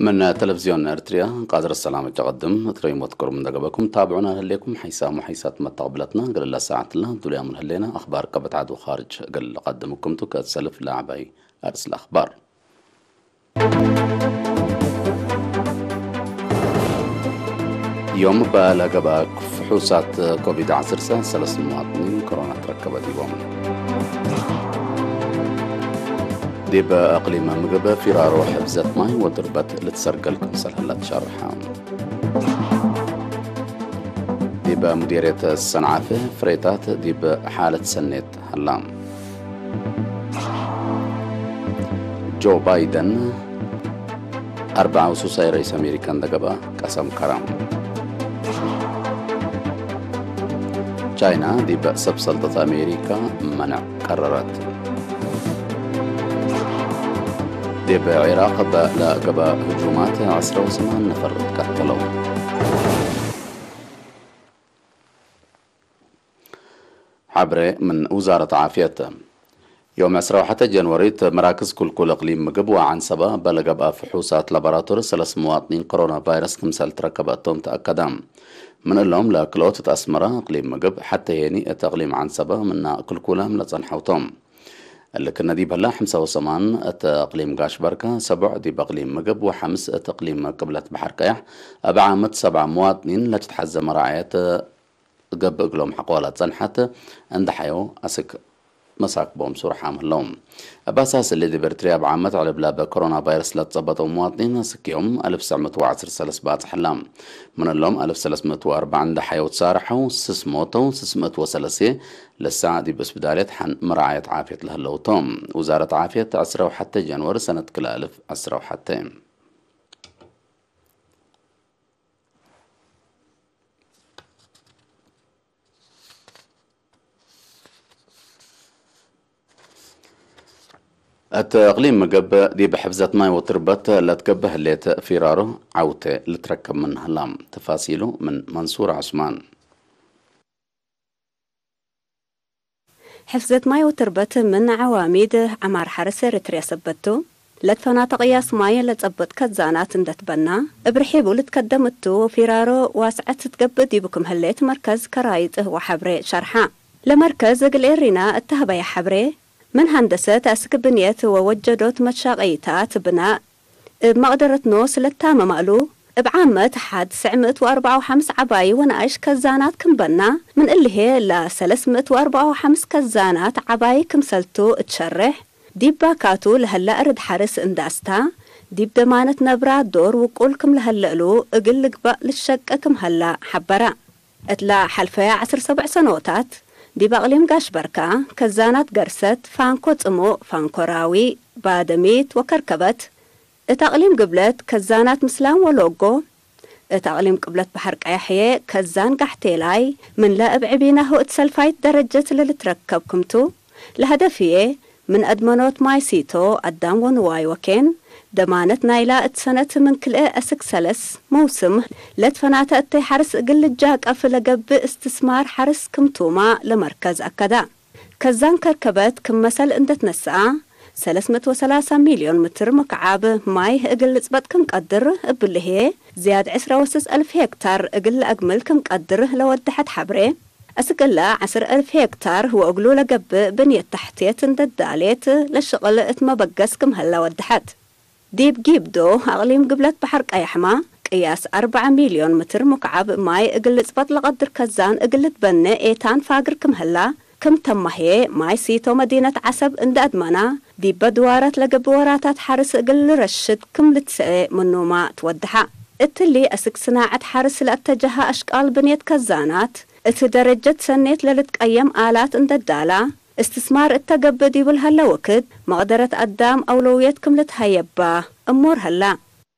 من تلفزيون إريتريا قادر السلام تقدم تريم وتكرم من دقبكم تابعونا هليكم حيسام وحيسات متقبلتنا قل الله ساعة الله دوليا من هلينا أخبار قبت عدو خارج قل قدمكم تك سلف لاعبي أرسل الأخبار. يوم بلقبك فحوصات كوفيد 10 ثلاث مواطنين كورونا تركبت يوم ديب أقليم مقبة فرارو حفزت ماي وضربت لتسرقل كمسل هلا تشرحها ديب مديرية الصنعافة فريتات ديب حالة سنة هلام جو بايدن 4 وسوساي رئيس أمريكان دقبة قسم كرام تشاينا ديب سب سلطة أمريكا منع قررت ديب العراق لقبا هجومات 10 نفر تقتلوا حبري من وزارة عافية يوم 10 جنوري مراكز كل اقليم مقبوة عن سبا بلقبا فحوصات لابراتور 3 مواطنين كورونا فيروس كمسال تركبتهم تأكدام من اللهم لكلوت تأسمرة اقليم مقب حتى يني تقليم عن سبا من كل كلام لتصنحوتهم اللي كنا دي بلا 5 اقليم قاش بركة 7 دي باقليم مقب و5 اقليم قبلة بحر كيح ابعامت 7 مواطنين لا تتحزم رعاية قب اقلوم حقولات صنحت عند حيو اسك مساك بوم سور حامل لهم أباساس اللي دي برتريا بعامت على بلا كورونا فيروس لا تصبتوا مواطنين سكيهم 1910 سلس بات حلام من اللوم 1304 عند حيوت سارحوا 603 للساعة دي بس بداية حن مراعية عافية لهاللوتوم وزارة عافية 10 حتى جنوري سنة كل 10 حتى التقليم مقب دي بحفزة ماي وتربت لا تقبه اللي فراره عوته لتركب من هلام تفاصيله من منصور عثمان حفزة ماي وتربت من عواميد عمار حرس إريتريا سبتو لتفنات قياس ماي لتثبت كزانات اندتبنا ابرحيبو لتقدمتو فرارو واسعت تقبد يبكم هليت مركز كرايت وحبري شرحا لمركز قليرنا اتهبا يا حبري من هندسة أسك بنية ووجدت متشاقيتات بناء بمقدرة نوس للتامة مقلو بعامة 954 عباي ونايش كزانات كمبنا من اللي هي ل 354 كزانات عباي كمسلتو تشرح ديب باكاتو لهلا أرد حارس انداستا ديب دمانة نبرا دور وقولكم لهلقلو اقل قبق للشقكم هلا حبرا اتلا حلفيا 17 سنوتات دي بقليم قاش بركة كزانات قرست فانكو تمو فانكوراوي بادميت وكركبت اتقليم قبلت كزانات مسلام ولوغو اتقليم قبلت بحر قيحية كزان قحتيلاي من لا ابعبينه اتسلفايت درجة للتركبكمتو لهدفيه من ادمانوت مايسيتو قدام ونواي وكين دمانت نايلا اتسنت من كل اسك سلس موسم لتفنات اتي حرس قل الجاك افلقب استثمار حرس كمتوما لمركز اكدا كزان كركبت كم مثل اندت نسعى 303 مليون متر مكعب ماي اقل اثبت كم قدر باللي هي زياد 10,000 هكتار اقل اقمل كم قدر لودحت حبري أسقلا 10,000 هكتار هو أقلو لقب بنية تحتية اندت داليت للشغل اتما بقسكم هلا ودحت ديب جيبدو أغليم قبلت بحر قيحما قياس 4 مليون متر مكعب ماي اقل اثبت لقدر كزان اقلت بني ايتان فاقركم هلا كم تمهي ماي سيتو مدينة عسب اند ادمنا ديب بدوارت لقب وراتات حارس اقل رشد كم لتسعي منو ما تودحا اتلي اسك صناعة حارس لاتجها اشكال بنية كزانات اتدرجت سنيت للتقيم آلات اند الدالة استثمار التقبد يبل هلا وكد مقدرة قدام أولويتكم لتهيبا أمور هلا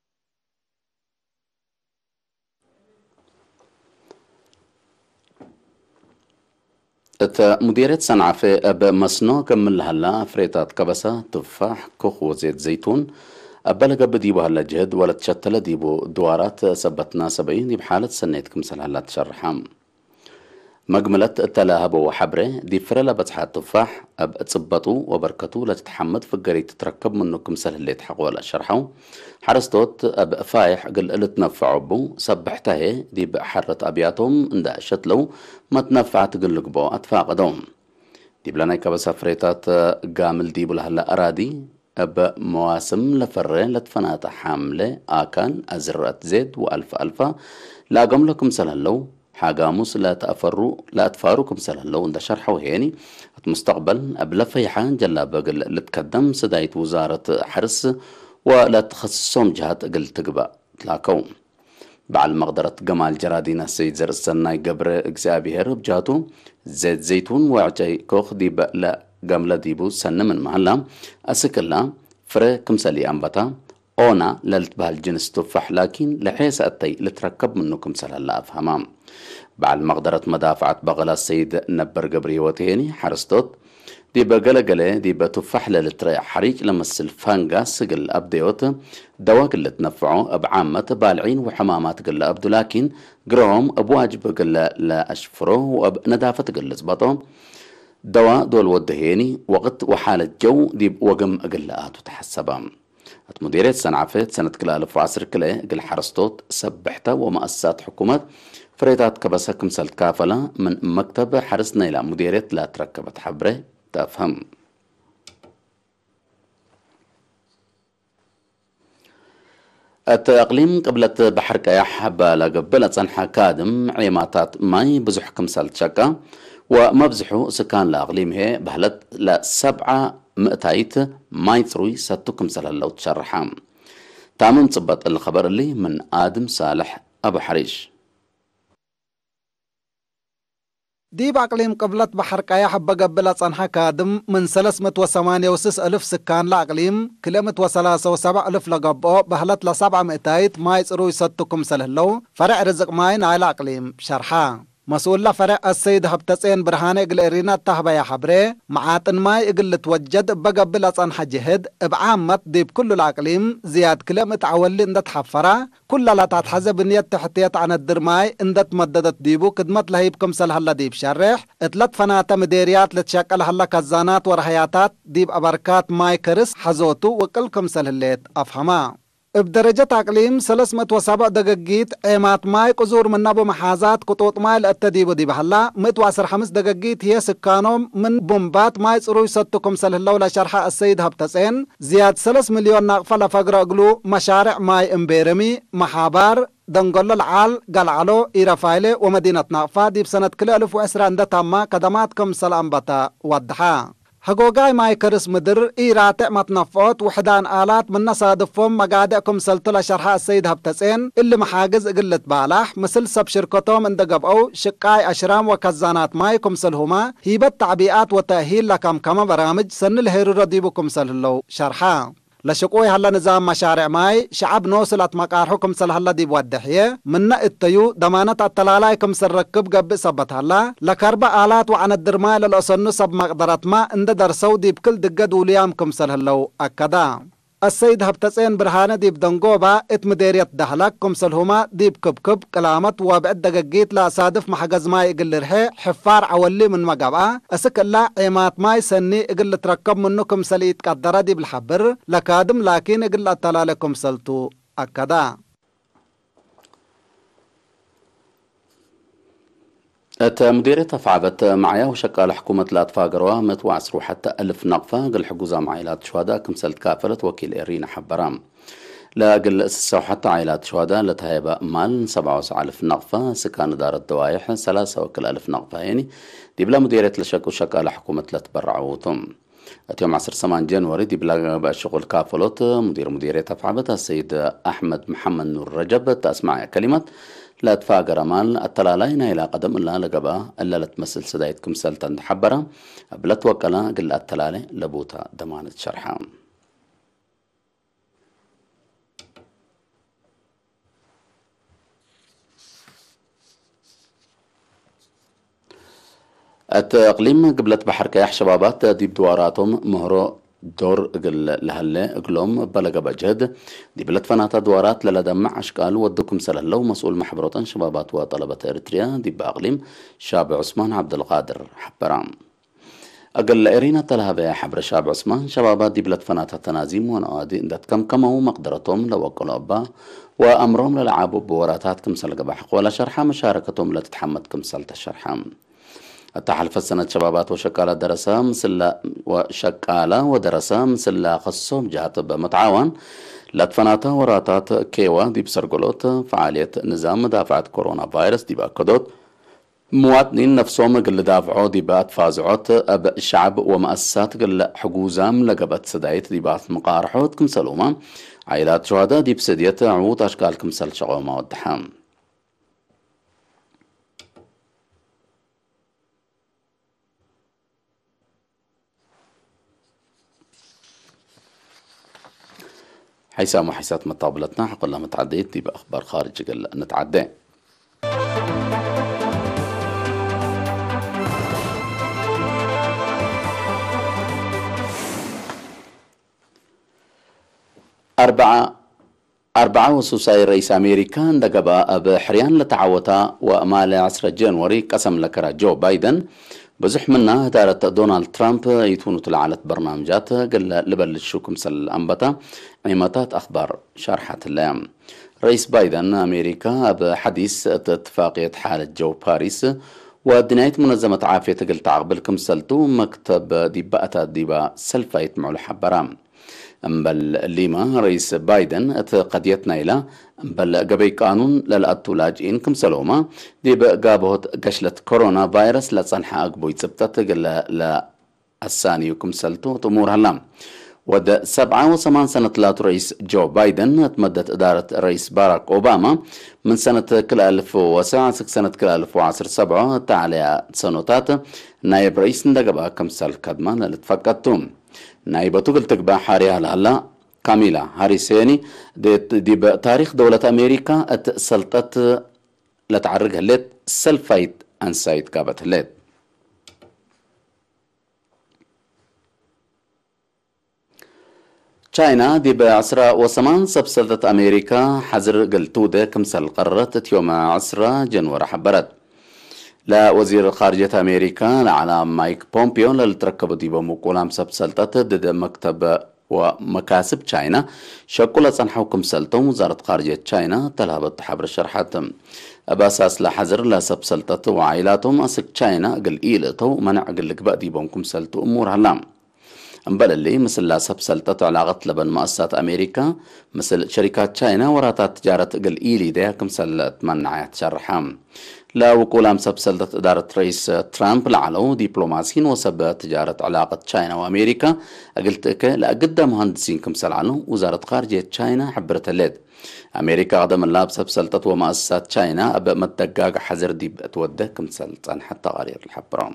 مديرية صنعافة بمصنوع كمل هلا فريتات كبسة تفاح كوخ وزيت زيتون أبلغ بديبو هلا جهد ولا تشتل ديبو دوارات سبتنا 70 دي بحالة سنيتكم سل هلا تشرحام مجملة التلاهب وحبره دي فرلا بتحات تفاح أب تصبطو وبركتو لا تتحمد في الجري تتركب منه كمسل اللي تحقوا شرحو حرستوت أب فايح قل اللي تنفعوا بو سبحته دي بحرة أبياتهم اندا شتلو ما تنفعت قل قبو أتفاق دوم دي بلانا كبسا فريتات قامل دي بلهلا أرادي أب مواسم لفرين لتفنات حاملة آكان أزرات زيت وألف ألفا لا قم لكم سلهلو حاجاموس لا تفاروكم سلهلو اندا شرحو هيني مستقبل أبلا فيحان جلا بقل لتقدم سدايت وزارة حرس ولا تخصصهم جهات قل تقبأ تلاكو بعد مقدرة جمال جرادينا السيد زر السناي قبر اكزابي هرب جاتو زيت زيتون وعجي كوخ دي بقلا قاملا ديبو سنة من محلا أسكلا فري كمسالي أنبتا أونا للتبها الجنس تفح لكن لحيس أتي لتركب منو كمسال هلا أفهمام بعد مقدرة مدافعة بغلا السيد نبر قبري وتهيني حرستوت دي بقلقلة دي بتفح للتريع حريج لما السلفانقا سقل أبديوت دواء اللي تنفعوا بعامة بالعين وحمامات قل أبدو لكن قروم أبواجب قل لا أشفره وندافة قل زبطه دواء دول ودهيني وقت وحالة جو دي وقم أقلقات وتحسبام مديرية سنعفت سنة كلا 1010 كلا قل حرستوت سبحته ومؤسسات حكومات فريدات كبسة كمسل كافلة من مكتب حرسنا إلى مديرية لا تركبت حبره تفهم التأقليم قبلت بحر كياح قبلت صنحة كادم عيماتات ماي بزح كمسل شكا ومبزحو سكان الأقليم هي بهلت ل7 مئتايت ماي ثروي ستو كمسل اللو تشرحام تامن صبت الخبر اللي من آدم صالح أبو حريش دي بأقليم قبلت بحر كايا حبا قبلت صنحة كادم من 308 ألف سكان لأقليم كلمة 37 ألف لقبو بهلت ل7 مئتايت ماي ثروي ستو كمسل اللو فرع رزق ماي نايل أقليم شرحا مسؤول فرع السيد هبتسين برهاني اقل ارينا التهبا يا حبري معاطن ماي اقل توجد بقبل صنحة جهد بعامة ديب كل العقليم زياد كلمة عولي اندت حفرة كل لا تتحزب نيت تحتيت عن الدرماي اندت مددت ديبو كدمت لهيب كمسل هلا ديب شرح اتلت فناتا مديريات لتشكل هلا كزانات ورهياتات ديب أبركات ماي كرس حزوتو وكل كمسل هليت أفهما بدرجة أقليم 307 دقيقيت ايمات ماي قزور من نبو محازات قطوط ماي الاتديبو دي بحلا 115 دقيقيت هي سكانهم من بومبات ماي صروي ستكم سلهلو لشرحة السيد هبتسين زياد 3 مليون ناقفة لفقر اقلو مشارع ماي امبيرمي محابار دنقل العال قلعلو إيرافايلي ومدينة ناقفة دي بسنة كل 1010 عند تاما قدماتكم سلام بتا ودحا حقوقاي ماي كرس مدر إيراتع متنفوت وحدان آلات من نصادفهم مقادئكم سلطلة شرحاء السيد هبتسين اللي محاجز قلت بالاح مثل سب شركتهم اندقب أو شقاي أشرام وكزانات ماي كمسلهما هيبت تعبيئات وتأهيل لكم كما برامج سن الهيرو رديبكم سلهلو شرحا لشقوي هلا نظام مشارع ماي شعب نوصلت مقارحكم سل هلا دي بودحيه منا التيو ضمانة التلالايكم سركب قب سبت هلا لكربا آلات وعن الدرماي للأصنو سب مقدرات ما اند درسو دي بكل دقد وليامكم سل هلو أكدا السيد هبتسين برهانة ديب دنقوبا اتمديريت دهلك كمسلهما ديب كبكب كلامت وابعد دقاقيت لا صادف محجز ماي اقل رحي حفار عولي من مقابا اسك الله عيمات ماي سني اقل تركب منو كمسليت قدر ديب الحبر لكادم لكن اقل اتلال كمسلتو اكدا مديرية تفعبت معايا وشكال حكومة لا تفاقروا متوعسروا حتى 1000 نقفة قل حجوزة مع عائلات شهداء كمسلت كافلة وكيل إرينا حبرام لا قل أسسوا حتى عائلات شهداء لتهيبة مال 97,000 نقفة سكان دار الدوايح 3,000 نقفة يعني دي بلا مديرية لشك وشكال حكومة لا تبرعوتم يوم 10 جانوري دي بلا شغل كافلوت مديرية تفعبت السيد أحمد محمد نور رجب تسمع كلمة لا تفاقر مال التلالين إلى قدم الله لقبا إلا لتمثل سدايتكم سلطان حبرا بلت وكلا قل التلالي لبوتا دمانة شرحام التقليم قبلت بحر كياح شبابات ديب دواراتهم مهرو دور لهلا اقلوم بلغ بجهد دي بلد فنات دوارات للدمع اشكال ودكم سلهلو مسؤول محبروتان شبابات وطلبة اريتريا دي باقليم شاب عثمان عبد القادر حبرام أقل إرينا تلها حبر شاب عثمان شبابات دي بلد فنات التنازيم ونوادي اندت كموا مقدرتهم لوقلوا أبا وأمرهم للعابوا بوراتات كمسل قبحق ولا شرحة مشاركتهم لتتحمد كمسل الشرحة التحالف السنة شبابات وشكالة درسة مثل خصهم جهات بمتعاون لتفناتا وراتات كيوا دي بسرقلوت فعالية نظام مدافعة كورونا فيروس دي بأكدوت مواطنين نفسهم قل دافعوا دي بات فازعوت أب الشعب ومؤسسات قل حجوزام لقبت سدايت دي بات مقارحوت كمسلوما عائلات شهداء دي بسدية عوت أشكال كمسل شغوما والدحام حيسام وحيسات مطابلتنا حقلا متعديت دي بأخبار خارج قل نتعدي أربعة وسوساي رئيس أمريكا دقبا بحريان لتعوتا ومال 10 جانوري قسم لكرا جو بايدن بزح منا دارت دونالد ترامب يتونو تلعالت برنامجات قل لبلشو كمسل أنبتا عيماتات أخبار شرحة اللام رئيس بايدن أمريكا بحديث اتفاقية حالة جو باريس ودناية منظمة عافية قل تعقبل كمسلتو مكتب ديباءتا ديبا سلفايت معلو حبرام أمبل ليما رئيس بايدن قضيتنا إلى أمبل قبي قانون للأتو لاجئين كمسلوما دي بقابوت قشلة كورونا فيروس لتصنحة أقبو يتسبتت لا الثاني كمسلتو تمور هلام ود 7 سنة لات رئيس جو بايدن تمدت إدارة رئيس باراك أوباما من سنة كل 2009 سنة كل 2010 تعالى سنوتات نائب رئيس ندقبا كمسل كدمان لتفقدتم نائبة قلتك بحاريها لهلا كاميلا هاريسيني دي بتاريخ دولة أمريكا اتسلطت لتعرق هلت سلفايت أنسايت كابت هلت تشاينا دي بعسرة وسمان سبسلطت أمريكا حزر قلتودة كمسل قررت يوم 10 جنوري حبرت لا وزير خارجية أمريكا على مايك بومبيو للتركب دي بمقولام سبسلطت ضد مكتب ومكاسب تشاينا شكل صنحو كمسلتهم وزارة خارجية تشاينا تلهبت حبر الشرحات أباساس لحزر لا سبسلطت وعائلاتهم أسك تشاينا قل إيلتو منع قل لك بقدي بمكمسلتو أمور هلام أمبل اللي مثل لا سبسلطت علاقة لبن مؤسسات أمريكا مثل شركات تشاينا وراتات تجارة قل إيلي ده كمسل تمنعات شرحام لا وقولام سبسلطت إدارة رئيس ترامب لعلو دبلوماسيين وسب تجارة علاقة تشاينا وأمريكا قلت لأقدى مهندسين كمسل عنه وزارة خارجية تشاينا حبرت الليد أمريكا قدم اللاب سبسلطت ومؤسسات تشاينا أبقى متدقاق حزر دي بأتوده كمسل حتى غرير الحبرام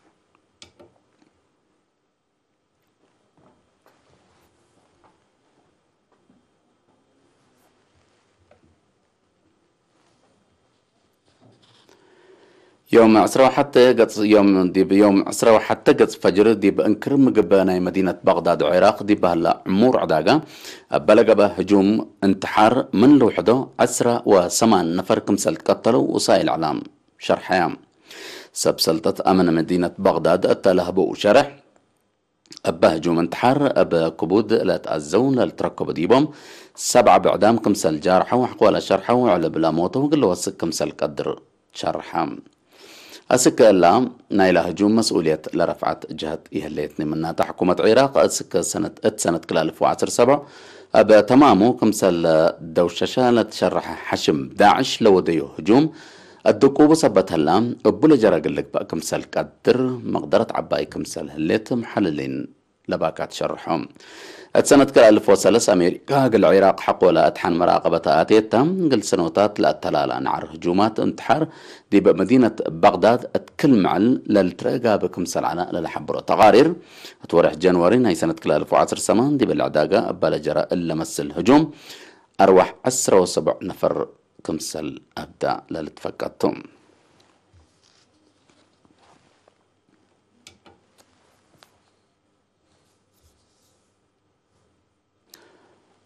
يوم 10 حتى قص يوم 10 حتى قص فجر دي بانكر مقبانا مدينة بغداد وعراق دي بهلا عمور عداقة بلغ به هجوم انتحار من لوحده 10 و8 نفر كمسل قتلوا وسائل اعلام شرحيام سبسلطة امن مدينة بغداد التلهبو شرح أبا هجوم انتحار أبا كبود لا تأزون للتركب ديبهم 7 بعدام كمسل جارحة وحقولا شرحة وعلى بلا موته وقال له كمسل قدر شرحام أسك اللام نايلة هجوم مسؤولية لرفعت جهة إهليتني منها حكومة عراق أسك سنة كل 2017 أبا تمامو كمسل دوششة لتشرح حشم داعش لو ديو هجوم الدكوبة صبت هلام أبولا جرى قلك بقى كمسل قدر مقدرة عباي كمسل هليت محللين لباكات شرحهم سنة كل 2003 أمريكا قل العراق حقولا أتحن مراقبة آتيتهم قل سنوات لا تلال نعر هجومات انتحار دي بمدينة بغداد اتكل معل للترقى بكمسل عنا للحبرة تغارير اتورح جانوري هاي سنة كل 2010 سمان دي بالعداقة بلجرة إلا مسل هجوم أروح 10 و7 نفر كمسل أبدا للتفقدتم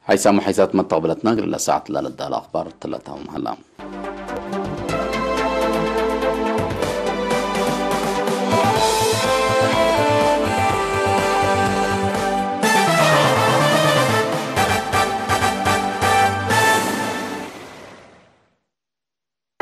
هاي سامو حيزات متقبلتنا قبل ساعة لا لدى الأخبار 3 هلا